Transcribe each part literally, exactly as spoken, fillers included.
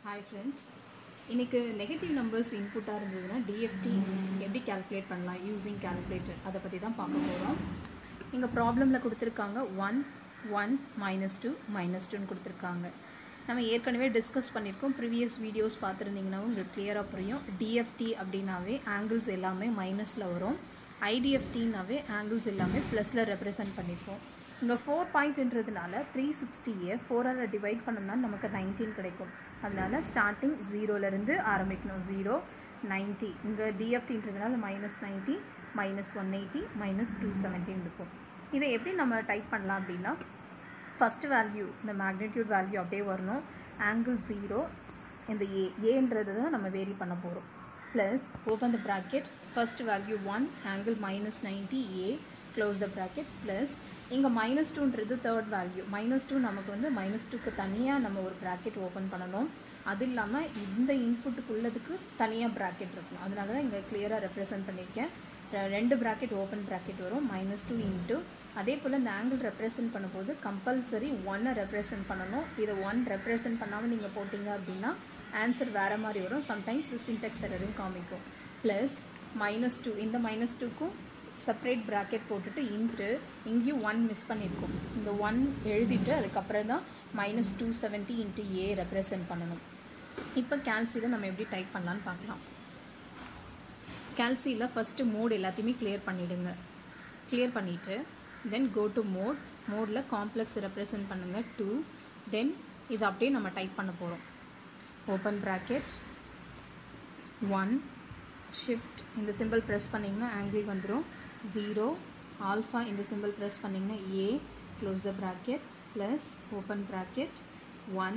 Hi friends, இன்னைக்கு negative numbers இன்புட்டாக இருந்ததுன்னா டிஎஃப்டி எப்படி கால்குலேட் பண்ணலாம் யூஸிங் கால்குலேட்டர் அதை பற்றி தான் பார்க்க போகிறோம். இங்கே ப்ராப்ளமில் கொடுத்துருக்காங்க one one minus two minus டூன்னு கொடுத்துருக்காங்க. நம்ம ஏற்கனவே டிஸ்கஸ் பண்ணியிருக்கோம். ப்ரீவியஸ் வீடியோஸ் பார்த்துருந்தீங்கன்னா உங்களுக்கு கிளியராக புரியும். டிஎஃப்டி அப்படின்னாவே ஆங்கிள்ஸ் எல்லாமே மைனஸில் வரும். ஐடிஎஃப்டின்னாவே ஆங்கிள்ஸ் எல்லாமே ப்ளஸில் ரெப்ரசன்ட் பண்ணியிருக்கோம். இங்கே ஃபோர் பாயிண்ட்ன்றதுனால த்ரீ சிக்ஸ்டியை ஃபோரால் டிவைட் பண்ணோம்னா நமக்கு நைன்டீன் கிடைக்கும். அதனால் ஸ்டார்டிங் ஜீரோலேருந்து ஆரம்பிக்கணும். ஜீரோ நைன்ட்டி, இங்கே டிஎஃப்டின்றதுனால minus ninety minus one eighty minus two seventeen இருக்கும். இதை எப்படி நம்ம டைப் பண்ணலாம் அப்படின்னா, ஃபஸ்ட் வேல்யூ இந்த மேக்னிடியூட் வேல்யூ அப்படியே வரணும். ஆங்கிள் ஜீரோ, இந்த ஏ ஏன்றது தான் நம்ம வேரி பண்ண போகிறோம். Plus open the bracket, first value one, angle minus ninety A, close the bracket. Plus இங்கே மைனஸ் டூன்றது தேர்ட் வேல்யூ. மைனஸ் டூ நமக்கு வந்து மைனஸ் டூக்கு தனியாக நம்ம ஒரு ப்ராக்கெட் ஓப்பன் பண்ணணும். அது இல்லாமல் இந்த இன்புட்டுக்குள்ளதுக்கு தனியாக ப்ராக்கெட் இருக்கணும். அதனால தான் இங்கே கிளியராக ரெப்ரசன்ட் பண்ணியிருக்கேன். ரெண்டு ப்ராக்கெட் ஓப்பன் ப்ராக்கெட் வரும், மைனஸ் டூ இன்ட்டு. அதே போல் இந்த ஆங்கிள் ரெப்ரசன்ட் பண்ணும்போது கம்பல்சரி ஒன்னை ரெப்ரசன்ட் பண்ணணும். இதை ஒன் ரெப்ரசன்ட் பண்ணாமல் நீங்கள் போட்டிங்க அப்படின்னா ஆன்சர் வேறு மாதிரி வரும். சம்டைம்ஸ் சின்டெக்ஸ் எரரும் காமிக்கும். ப்ளஸ் மைனஸ் டூ, இந்த மைனஸ் டூக்கும் செப்பரேட் ப்ராக்கெட் போட்டுட்டு இன்ட்டு, இங்கேயும் ஒன் மிஸ் பண்ணியிருக்கோம். இந்த ஒன் எழுதிட்டு அதுக்கப்புறம் தான் minus two seventy into A represent பண்ணணும். இப்போ கேல்சியில் நம்ம எப்படி டைப் பண்ணலான்னு பார்க்கலாம். கேல்சியில் ஃபஸ்ட்டு மோட் எல்லாத்தையுமே கிளியர் பண்ணிவிடுங்க. கிளியர் பண்ணிவிட்டு தென் கோ டு மோட். மோடில் காம்ப்ளெக்ஸ் ரெப்ரசன்ட் பண்ணுங்கள் டூ. தென் இதை அப்படியே நம்ம டைப் பண்ண போகிறோம். ஓப்பன் ப்ராக்கெட் ஒன், ஷிஃப்ட் இந்த சிம்பிள் ப்ரெஸ் பண்ணிங்கன்னா ஆங்கிள் வந்துடும். ஜீரோ, ஆல்ஃபா இந்த சிம்பிள் ப்ரெஸ் பண்ணிங்கன்னா A, close the bracket. Plus open bracket one,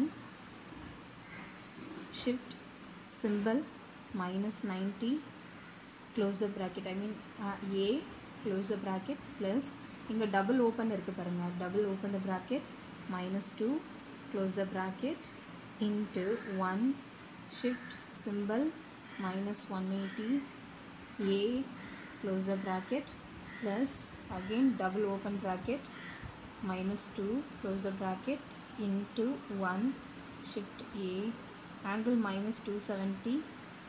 shift symbol minus ninety, close the bracket, I mean A, close the bracket. Plus இங்கே double open இருக்குது பாருங்கள். Double open the bracket minus two, close the bracket, into one, shift symbol minus one eighty, a, close the bracket, plus again double open bracket, minus two, close the bracket, into one, shift a, angle minus two seventy,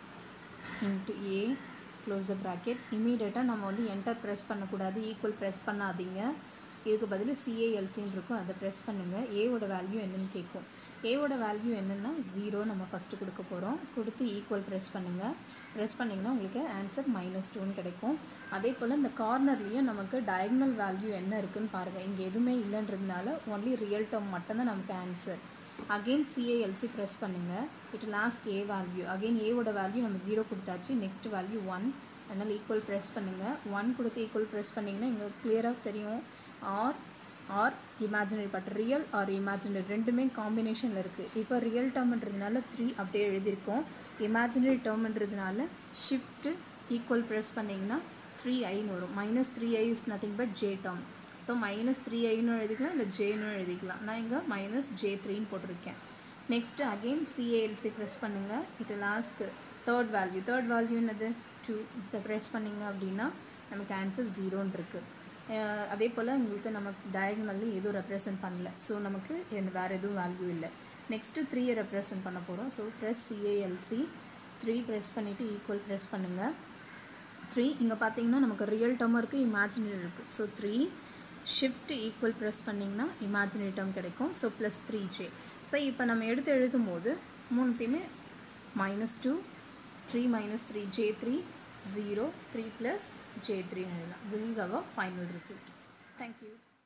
into a, close the bracket. immediate நம்ம வந்து enter press பண்ணக்கூடாது, equal press பண்ணாதீங்க. இதுக்கு பதில் சிஏஎல்சின்னு இருக்கும், அதை press பண்ணுங்கள். ஏவோட வேல்யூ என்னன்னு கேட்கும். ஏவோட வேல்யூ என்னென்னா ஜீரோ நம்ம ஃபஸ்ட்டு கொடுக்க போகிறோம். கொடுத்து ஈக்குவல் ப்ரெஸ் பண்ணுங்கள். ப்ரெஸ் பண்ணிங்கன்னா உங்களுக்கு ஆன்சர் மைனஸ் டூன்னு கிடைக்கும். அதே போல் இந்த கார்னர்லேயும் நமக்கு டயக்னல் வேல்யூ என்ன இருக்குதுன்னு பாருங்கள். இங்கே எதுவுமே இல்லைன்றதுனால ஒன்லி ரியல் டேர்ம் மட்டும்தான் நமக்கு ஆன்சர். அகெயின் சிஏஎல்சி ப்ரெஸ் பண்ணுங்கள். It last A value. Again ஏவோட வேல்யூ நம்ம ஜீரோ கொடுத்தாச்சு. நெக்ஸ்ட் வேல்யூ ஒன், அதனால் ஈக்குவல் ப்ரெஸ் பண்ணுங்கள். ஒன் கொடுத்து ஈக்குவல் ப்ரெஸ் பண்ணிங்கன்னா இங்கே கிளியராக தெரியும். Or or imaginary part, real or imaginary ரெண்டுமே காம்பினேஷனில் இருக்குது. இப்போ ரியல் டேர்ம்ன்றதுனால த்ரீ அப்படியே எழுதியிருக்கோம். இமேஜினரி டேர்ம்ன்றதுனால ஷிஃப்ட்டு ஈக்குவல் ப்ரெஸ் பண்ணிங்கன்னா த்ரீ ஐன்னு வரும். Minus three I is nothing but J term. So minus three ஐன்னு எழுதிக்கலாம், இல்லை ஜேன்னு எழுதிக்கலாம். நான் இங்கே மைனஸ் ஜே த்ரீன்னு போட்டிருக்கேன். நெக்ஸ்ட்டு அகெயின் சிஏஎல்சி ப்ரெஸ் பண்ணுங்கள். It last third value. Third value என்னது டூ. இதை ப்ரெஸ் பண்ணிங்க அப்படின்னா நமக்கு ஆன்சர் ஜீரோன்னு இருக்குது. அதே போல் உங்களுக்கு நமக்கு டயக்னல்லி எதுவும் ரெப்ரசன்ட் பண்ணல. ஸோ நமக்கு வேறு எதுவும் வேல்யூ இல்லை. நெக்ஸ்ட்டு த்ரீயை ரெப்ரசன்ட் பண்ண போகிறோம். So press CALC three press பண்ணிவிட்டு ஈக்குவல் ப்ரெஸ் பண்ணுங்கள். த்ரீ இங்கே பார்த்தீங்கன்னா நமக்கு ரியல் டேர்மும் இருக்குது, இமேஜினரி இருக்குது. So three shift equal press பண்ணிங்கன்னா இமேஜினரி டேர்ம் கிடைக்கும். So plus three J. So இப்போ நம்ம எடுத்து எழுதும் போது மூணுத்தையுமே minus two, three minus three J three, zero, three plus J three. This is our final result. Thank you.